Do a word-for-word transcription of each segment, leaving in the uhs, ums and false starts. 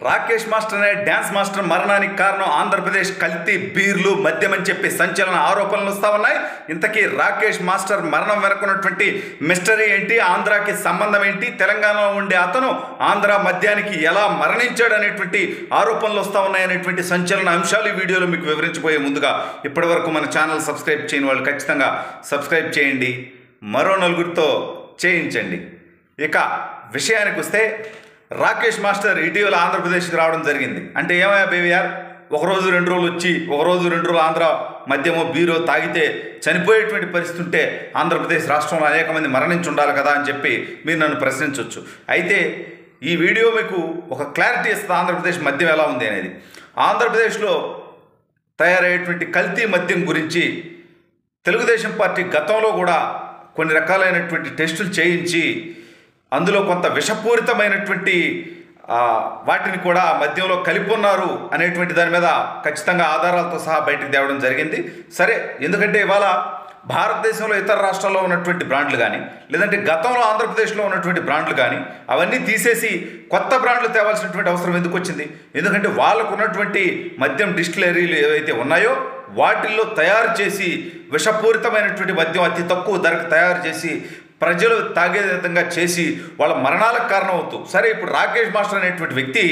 Rakesh master అనే dance master మరణానికి కారణం ఆంధ్రప్రదేశ్ కల్తీ బీర్లు మద్యం అని చెప్పి సంచలన ఆరోపణలు వస్తూ ఉన్నాయి. ఇంతకీ రాకేష్ మాస్టర్ మరణం వెనుకున్నటువంటి మిస్టరీ ఏంటి, ఆంధ్రాకి సంబంధం ఏంటి, తెలంగాణలో ఉండే అతను ఆంధ్ర మద్యానికి ఎలా మరణించాడు అనేటువంటి ఆరోపణలు వస్తూ ఉన్నాయనేటువంటి సంచలన అంశాలు ఈ వీడియోలో మీకు వివరించబోయే ముందుగా ఇప్పటి వరకు మన ఛానల్ సబ్స్క్రైబ్ చేయని వాళ్ళు ఖచ్చితంగా సబ్స్క్రైబ్ చేయండి, మరో నలుగురితో చేయించండి. ఇక విషయానికి వస్తే రాకేష్ మాస్టర్ ఇటీవల ఆంధ్రప్రదేశ్కి రావడం జరిగింది. అంటే ఏమయ్యా బేవిఆర్, ఒకరోజు రెండు రోజులు వచ్చి ఒకరోజు రెండు రోజులు ఆంధ్ర మద్యమో బీరో తాగితే చనిపోయేటువంటి పరిస్థితి ఉంటే ఆంధ్రప్రదేశ్ రాష్ట్రంలో అనేక మంది మరణించి ఉండాలి కదా అని చెప్పి మీరు నన్ను ప్రశ్నించవచ్చు. అయితే ఈ వీడియో మీకు ఒక క్లారిటీ ఇస్తుంది ఆంధ్రప్రదేశ్ మద్యం ఎలా ఉంది అనేది. ఆంధ్రప్రదేశ్లో తయారయ్యేటువంటి కల్తీ మద్యం గురించి తెలుగుదేశం పార్టీ గతంలో కూడా కొన్ని రకాలైనటువంటి టెస్టులు చేయించి అందులో కొంత విషపూరితమైనటువంటి వాటిని కూడా మద్యంలో కలిపి ఉన్నారు అనేటువంటి దాని మీద ఖచ్చితంగా ఆధారాలతో సహా బయటకు తేవడం జరిగింది. సరే, ఎందుకంటే ఇవాళ భారతదేశంలో ఇతర రాష్ట్రాల్లో ఉన్నటువంటి బ్రాండ్లు కానీ లేదంటే గతంలో ఆంధ్రప్రదేశ్లో ఉన్నటువంటి బ్రాండ్లు కానీ అవన్నీ తీసేసి కొత్త బ్రాండ్లు తేవాల్సినటువంటి అవసరం ఎందుకు వచ్చింది? ఎందుకంటే వాళ్ళకు ఉన్నటువంటి మద్యం డిస్టిలరీలు ఏవైతే ఉన్నాయో వాటిల్లో తయారు చేసి విషపూరితమైనటువంటి మద్యం అతి తక్కువ ధరకు తయారు చేసి ప్రజలు తాగే విధంగా చేసి వాళ్ళ మరణాలకు కారణం అవుతూ. సరే, ఇప్పుడు రాకేష్ మాస్టర్ అనేటువంటి వ్యక్తి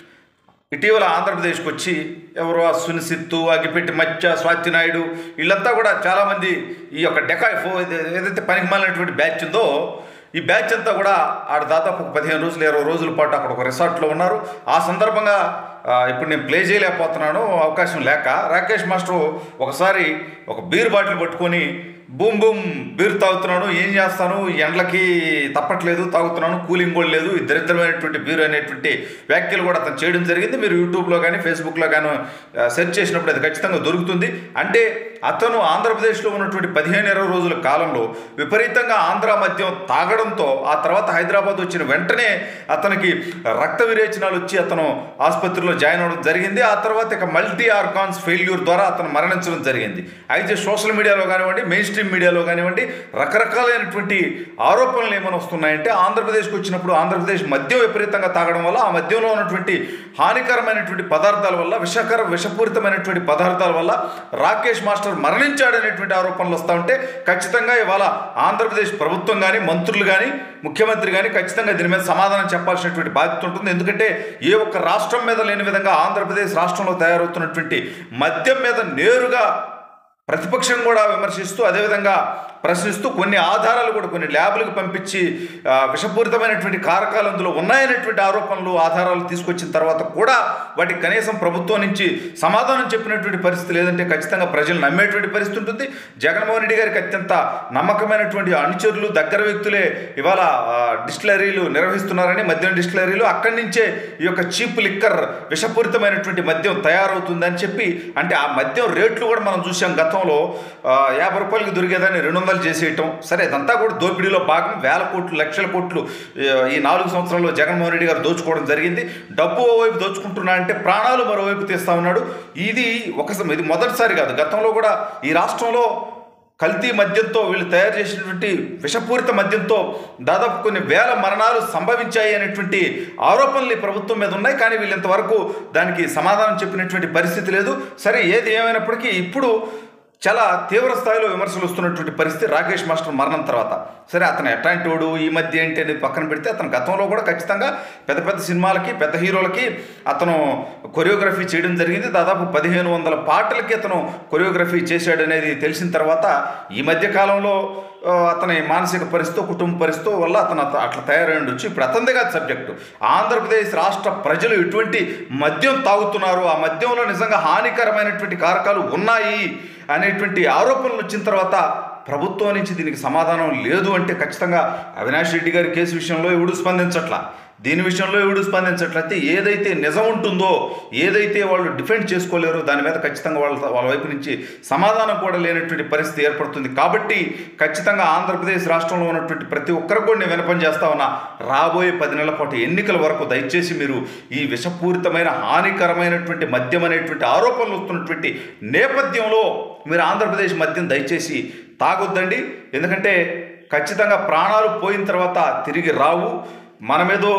ఇటీవల ఆంధ్రప్రదేశ్కి వచ్చి ఎవరో సునిసిత్తు, అగిపెట్టి మచ్చ, స్వాతినాయుడు వీళ్ళంతా కూడా చాలామంది ఈ యొక్క డెకాయ్ ఫో ఏదైతే పనికిమాలినటువంటి బ్యాచ్ ఉందో ఈ బ్యాచ్ అంతా కూడా ఆడ దాదాపు ఒక పదిహేను రోజులు ఇరవై రోజుల పాటు అక్కడ ఒక రిసార్ట్లో ఉన్నారు. ఆ సందర్భంగా ఇప్పుడు నేను ప్లే చేయలేకపోతున్నాను అవకాశం లేక, రాకేష్ మాస్టర్ ఒకసారి ఒక బీర్ బాటిల్ పట్టుకొని బూమ్ బూమ్ బీర్ తాగుతున్నాను, ఏం చేస్తాను, ఎండలకి తప్పట్లేదు, తాగుతున్నాను, కూలింగ్ కూడా లేదు, ఈ దరిద్రమైనటువంటి బీర్ అనేటువంటి వ్యాఖ్యలు కూడా అతను చేయడం జరిగింది. మీరు యూట్యూబ్లో కానీ ఫేస్బుక్లో కానీ సెర్చ్ చేసినప్పుడు అది ఖచ్చితంగా దొరుకుతుంది. అంటే అతను ఆంధ్రప్రదేశ్లో ఉన్నటువంటి పదిహేను ఇరవై రోజుల కాలంలో విపరీతంగా ఆంధ్ర మద్యం తాగడంతో ఆ తర్వాత హైదరాబాద్ వచ్చిన వెంటనే అతనికి రక్త విరేచనాలు వచ్చి అతను ఆసుపత్రిలో జాయిన్ అవ్వడం జరిగింది. ఆ తర్వాత ఇక మల్టీ ఆర్గాన్స్ ఫెయిల్యూర్ ద్వారా అతను మరణించడం జరిగింది. అయితే సోషల్ మీడియాలో కానివ్వండి, మెయిన్ స్ట్రీమ్ మీడియాలో కానివ్వండి రకరకాలైనటువంటి ఆరోపణలు ఏమైనా వస్తున్నాయంటే ఆంధ్రప్రదేశ్కి వచ్చినప్పుడు ఆంధ్రప్రదేశ్ మద్యం విపరీతంగా తాగడం వల్ల ఆ మద్యంలో ఉన్నటువంటి హానికరమైనటువంటి పదార్థాల వల్ల విషకర విషపూరితమైనటువంటి పదార్థాల వల్ల రాకేష్ మాస్టర్ మరణించాడనేటువంటి ఆరోపణలు వస్తూ ఉంటే ఖచ్చితంగా ఇవాళ ఆంధ్రప్రదేశ్ ప్రభుత్వం కానీ మంత్రులు కానీ ముఖ్యమంత్రి కానీ ఖచ్చితంగా దీని మీద సమాధానం చెప్పాల్సినటువంటి బాధ్యత ఉంటుంది. ఎందుకంటే ఏ ఒక్క రాష్ట్రం మీద లేని విధంగా ఆంధ్రప్రదేశ్ రాష్ట్రంలో తయారవుతున్నటువంటి మద్యం మీద నేరుగా ప్రతిపక్షం కూడా విమర్శిస్తూ అదేవిధంగా ప్రశ్నిస్తూ కొన్ని ఆధారాలు కూడా కొన్ని ల్యాబ్లకు పంపించి విషపూరితమైనటువంటి కారకాలు అందులో ఉన్నాయనేటువంటి ఆరోపణలు ఆధారాలు తీసుకొచ్చిన తర్వాత కూడా వాటికి కనీసం ప్రభుత్వం నుంచి సమాధానం చెప్పినటువంటి పరిస్థితి లేదంటే ఖచ్చితంగా ప్రజలు నమ్మేటువంటి పరిస్థితి ఉంటుంది. జగన్మోహన్ రెడ్డి గారికి అత్యంత నమ్మకమైనటువంటి అనుచరులు దగ్గర వ్యక్తులే ఇవాళ డిస్టిలరీలు నిర్వహిస్తున్నారని, మద్యం డిస్టిలరీలు అక్కడి నుంచే ఈ యొక్క చీప్ లిక్కర్ విషపూరితమైనటువంటి మద్యం తయారవుతుందని చెప్పి, అంటే ఆ మద్యం రేట్లు కూడా మనం చూసాం. గతంలో యాభై రూపాయలకి దొరికేదాన్ని రెండు వందలు చేసేయటం. సరే, ఇదంతా కూడా దోపిడీలో భాగం. వేల కోట్లు లక్షల కోట్లు ఈ నాలుగు సంవత్సరాల్లో జగన్మోహన్ రెడ్డి గారు దోచుకోవడం జరిగింది. డబ్బు ఓవైపు దోచుకుంటున్నా అంటే ప్రాణాలు మరోవైపు తీస్తా ఉన్నాడు. ఇది ఒక ఇది మొదటిసారి కాదు, గతంలో కూడా ఈ రాష్ట్రంలో కల్తీ మద్యంతో వీళ్ళు తయారు చేసినటువంటి విషపూరిత మద్యంతో దాదాపు కొన్ని వేల మరణాలు సంభవించాయి అనేటువంటి ఆరోపణలు ఈ ప్రభుత్వం మీద ఉన్నాయి. కానీ వీళ్ళు ఇంతవరకు దానికి సమాధానం చెప్పినటువంటి పరిస్థితి లేదు. సరే, ఏది ఏమైనప్పటికీ ఇప్పుడు చాలా తీవ్ర స్థాయిలో విమర్శలు వస్తున్నటువంటి పరిస్థితి రాకేష్ మాస్టర్ మరణం తర్వాత. సరే, అతను ఎట్లాంటి వాడు, ఈ మధ్య ఏంటి అనేది పక్కన పెడితే అతను గతంలో కూడా ఖచ్చితంగా పెద్ద పెద్ద సినిమాలకి పెద్ద హీరోలకి అతను కొరియోగ్రఫీ చేయడం జరిగింది. దాదాపు పదిహేను వందల పాటలకి అతను కొరియోగ్రఫీ చేశాడు అనేది తెలిసిన తర్వాత ఈ మధ్య కాలంలో అతని మానసిక పరిస్థితి, కుటుంబ పరిస్థితి వల్ల అతను అట్లా తయారై ఉండొచ్చు. ఇప్పుడు అతనిదే కాదు సబ్జెక్టు. ఆంధ్రప్రదేశ్ రాష్ట్ర ప్రజలు ఎటువంటి మద్యం తాగుతున్నారు, ఆ మద్యంలో నిజంగా హానికరమైనటువంటి కారకాలు ఉన్నాయి అనేటువంటి ఆరోపణలు వచ్చిన తర్వాత ప్రభుత్వం నుంచి దీనికి సమాధానం లేదు అంటే ఖచ్చితంగా అవినాష్ రెడ్డి గారి కేసు విషయంలో ఎవడు స్పందించట్లా, దీని విషయంలో ఎవడు స్పందించట్లయితే ఏదైతే నిజం ఉంటుందో, ఏదైతే వాళ్ళు డిఫెండ్ చేసుకోలేరో దాని మీద ఖచ్చితంగా వాళ్ళ వాళ్ళ వైపు నుంచి సమాధానం కూడా లేనటువంటి పరిస్థితి ఏర్పడుతుంది. కాబట్టి ఖచ్చితంగా ఆంధ్రప్రదేశ్ రాష్ట్రంలో ఉన్నటువంటి ప్రతి ఒక్కరికి కూడా నేను వినపం చేస్తా ఉన్నా, రాబోయే పది నెలల పాటు ఎన్నికల వరకు దయచేసి మీరు ఈ విషపూరితమైన హానికరమైనటువంటి మద్యం అనేటువంటి ఆరోపణలు వస్తున్నటువంటి నేపథ్యంలో మీరు ఆంధ్రప్రదేశ్ మద్యం దయచేసి తాగొద్దండి. ఎందుకంటే ఖచ్చితంగా ప్రాణాలు పోయిన తర్వాత తిరిగి రావు. మనమేదో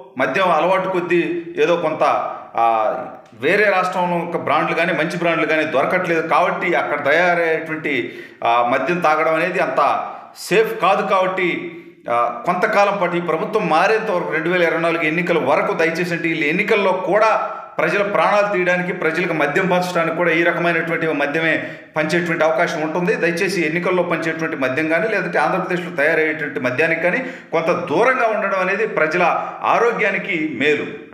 మద్యం అలవాటు కొద్దీ ఏదో కొంత వేరే రాష్ట్రంలో ఒక బ్రాండ్లు కానీ మంచి బ్రాండ్లు కానీ దొరకట్లేదు కాబట్టి అక్కడ తయారయ్యేటువంటి మద్యం తాగడం అనేది అంత సేఫ్ కాదు. కాబట్టి కొంతకాలం పాటు ఈ ప్రభుత్వం మారేంత వరకు రెండు వేల ఇరవై నాలుగు ఎన్నికల వరకు దయచేసి అంటే వీళ్ళు ఎన్నికల్లో కూడా ప్రజల ప్రాణాలు తీయడానికి ప్రజలకు మద్యం పంచడానికి కూడా ఈ రకమైనటువంటి మద్యమే పంచేటువంటి అవకాశం ఉంటుంది. దయచేసి ఎన్నికల్లో పంచేటువంటి మద్యం కానీ లేదంటే ఆంధ్రప్రదేశ్లో తయారయ్యేటువంటి మద్యానికి కానీ కొంత దూరంగా ఉండడం అనేది ప్రజల ఆరోగ్యానికి మేలు.